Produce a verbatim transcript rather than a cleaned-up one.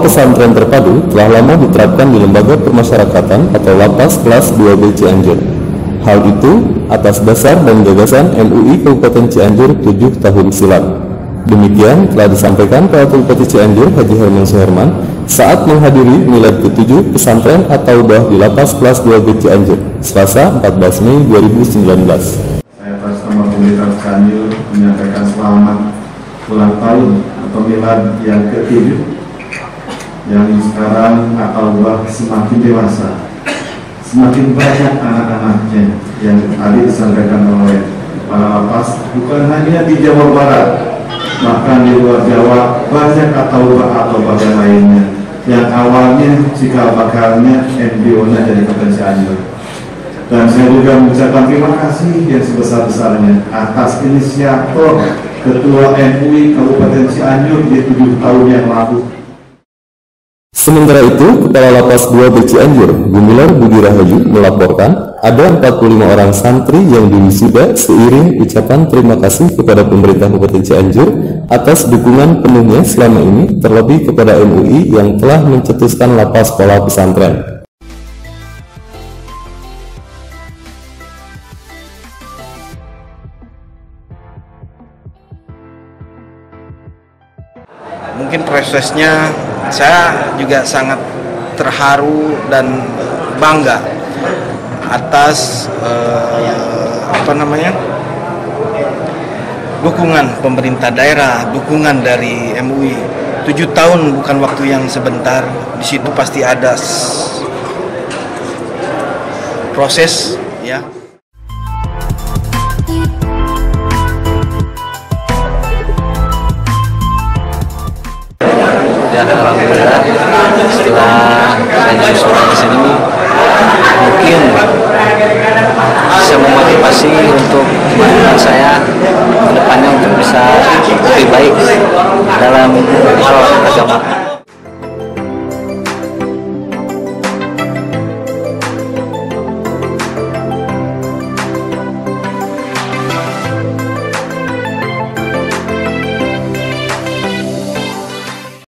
pesantren terpadu telah lama diterapkan di Lembaga Permasyarakatan atau Lapas Kelas dua B Cianjur. Hal itu atas dasar dan gagasan M U I Kabupaten Cianjur tujuh tahun silam. Demikian telah disampaikan Ketua Bupati Cianjur Haji Herman Suherman saat menghadiri milad ketujuh pesantren atau Taubah di Lapas Kelas dua B Cianjur, Selasa empat belas Mei dua ribu sembilan belas. Saya atas nama pemerintah Cianjur menyampaikan selamat ulang tahun atau milad yang ketujuh, yang sekarang Taubah semakin dewasa, semakin banyak anak-anaknya yang tadi disampaikan oleh para lapas, bukan hanya di Jawa Barat, bahkan di luar Jawa banyak Taubah atau bagian lainnya yang awalnya cikal bakalnya embrionya dari Kabupaten Cianjur. Dan saya juga mengucapkan terima kasih yang sebesar-besarnya atas inisiator Ketua M U I Kabupaten Cianjur di tujuh tahun yang lalu. Sementara itu, Kepala Lapas dua B Cianjur, Gumilar Budi Rahayu, melaporkan ada empat puluh lima orang santri yang diwisuda seiring ucapan terima kasih kepada pemerintah Kabupaten Cianjur atas dukungan penuhnya selama ini, terlebih kepada M U I yang telah mencetuskan lapas sekolah pesantren. Mungkin prosesnya saya juga sangat terharu dan bangga atas eh, apa namanya dukungan pemerintah daerah, dukungan dari M U I. Tujuh tahun bukan waktu yang sebentar. Di situ pasti ada proses, ya. Dan alhamdulillah setelah saya disuruh ke sini mungkin bisa memotivasi untuk teman-teman saya ke depannya untuk bisa lebih baik dalam hal agama.